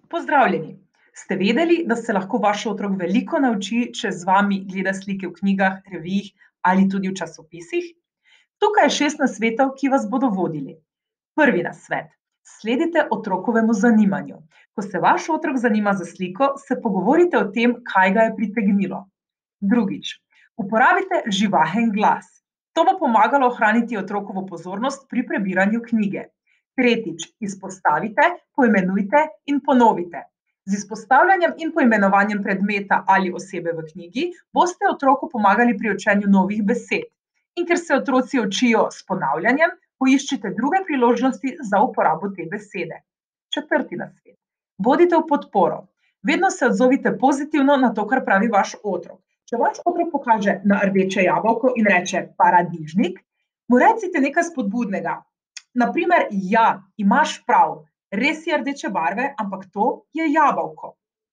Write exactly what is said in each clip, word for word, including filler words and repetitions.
Pozdravljeni! Ste vedeli, da se lahko vaš otrok veliko nauči, če z vami gleda slike v knjigah, revijih ali tudi v časopisih? Tukaj je šest nasvetov, ki vas bodo vodili. Prvi nasvet. Sledite otrokovemu zanimanju. Ko se vaš otrok zanima za sliko, se pogovorite o tem, kaj ga je pritegnilo. Drugič. Uporabite živahen glas. To bo pomagalo ohraniti otrokovo pozornost pri prebiranju knjige. Tretjič. Izpostavite, poimenujte in ponovite. Z izpostavljanjem in poimenovanjem predmeta ali osebe v knjigi boste otroku pomagali pri učenju novih besed. In ker se otroci učijo s ponavljanjem, poiščite druge priložnosti za uporabo te besede. Četrti nasvet. Bodite v podporo. Vedno se odzovite pozitivno na to, kar pravi vaš otrok. Če vaš otrok pokaže na rdeče jabolko in reče paradižnik, mu recite nekaj spodbudnega. Na primer, ja, imaš prav, res je rdeče barve, ampak to je jabolko.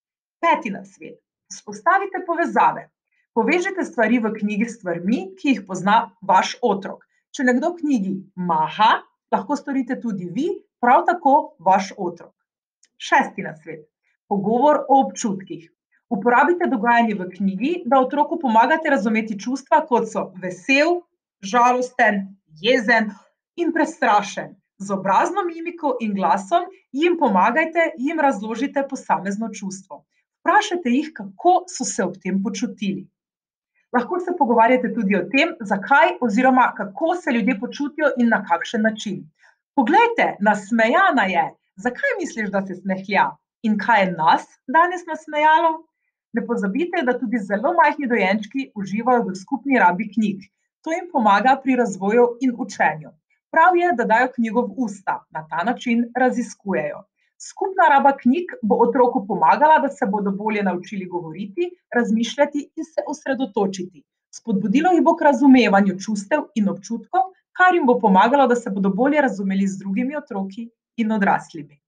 Peti nasvet. Vzpostavite povezave. Povežite stvari v knjigi s stvarmi, ki jih pozna vaš otrok. Če nekdo v knjigi maha, lahko storite tudi vi, prav tako vaš otrok. Šesti nasvet. Pogovor o občutkih. Uporabite dogajanje v knjigi, da otroku pomagate razumeti čustva, kot so vesel, žalosten, jezen in prestrašen. Z obrazno mimiko in glasom jim pomagajte, jim razložite posamezno čustvo. Vprašajte jih, kako so se ob tem počutili. Lahko se pogovarjate tudi o tem, zakaj oziroma kako se ljudje počutijo in na kakšen način. Poglejte, nasmejana je. Zakaj misliš, da se smehlja? In kaj je nas danes nasmejalo? Ne pozabite, da tudi zelo majhni dojenčki uživajo v skupni rabi knjig. To jim pomaga pri razvoju in učenju. Prav je, da dajo knjigo v usta. Na ta način raziskujejo. Skupna raba knjig bo otroku pomagala, da se bodo bolje naučili govoriti, razmišljati in se osredotočiti. Spodbudilo jih bo k razumevanju čustev in občutkov, kar jim bo pomagalo, da se bodo bolje razumeli z drugimi otroki in odraslimi.